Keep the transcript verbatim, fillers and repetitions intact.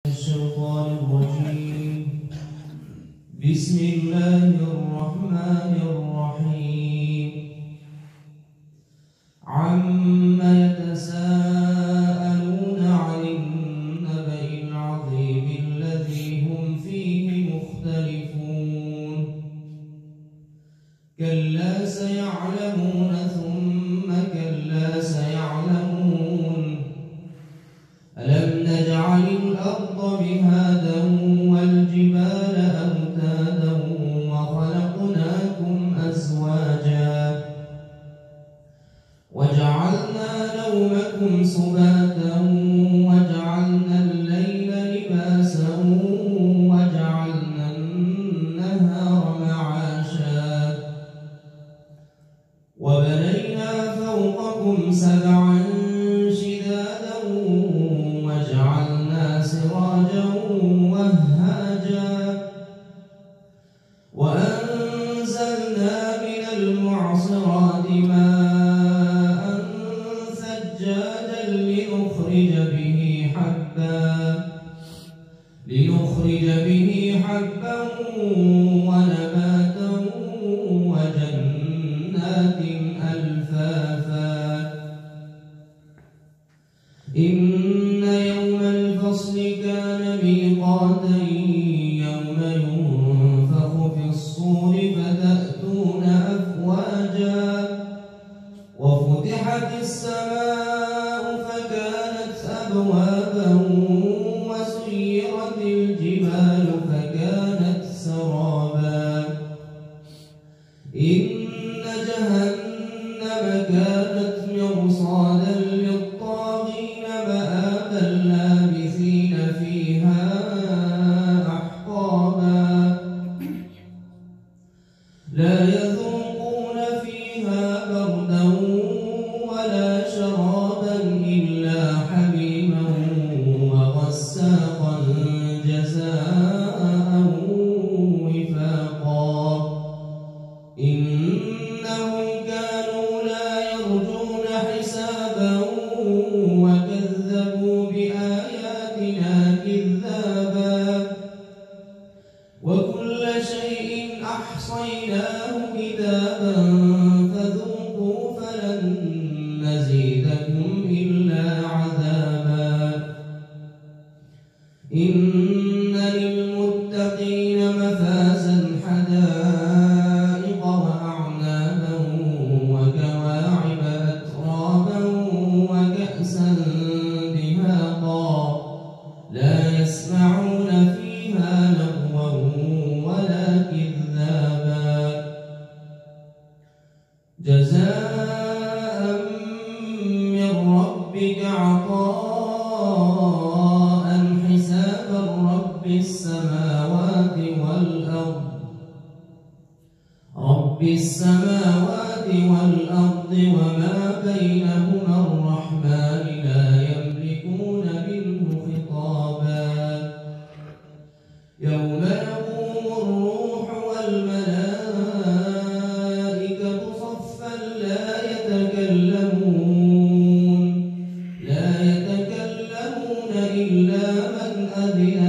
الشيطان الرجيم. بسم الله الرحمن الرحيم. عما يتساءلون عن النبأ العظيم الذي هم فيه مختلفون. كلا سيعلمون ثم كلا سيعلمون. ألم نجعل الأرض مهادا والجبال أوتادا وخلقناكم أزواجا وجعلنا نومكم سباتا وجعلنا الليل لباسا وجعلنا النهار معاشا وبنينا فوقكم سبعا شدادا وجعلنا سراجا وهاجا وأنزلنا من المعصرات ماء ثجاجا لنخرج به حبا لنخرج به حبا ونباتا وجنات ألفافا. إن يوم الفصل كان ميقاتا يوم ينفخ في الصور فتأتون أفواجا وفتحت السماء فكانت أبوابا وسيرت الجبال فكانت سرابا. إن جهنم كانت مرصادا للطاغين مآبا لابثين فيها أحقابا. لا يذوقون فيها بردا ولا شرابا إلا حميما وغساقا جزاء وفاقا. إنهم كانوا لا يرجون حسابا وكذبوا بآياتنا كذابا. وكل شيء أحصيناه كتابا فذوقوا فلن نزيدكم إلا عذابا. إن للمتقين مفازا حدائق وأعنابا وكواعب أترابا وكأسا دهاقا. لا يسمعون فيها لغوا ولا كذابا. جزاء من ربك عطاء حسابا. رب السماوات والأرض رب السماوات والأرض وما بينهما الرحمن لا يملكون منه خطابا. يوم يقوم الروح والملائكة صفا لا يتكلمون لا يتكلمون إلا من أذن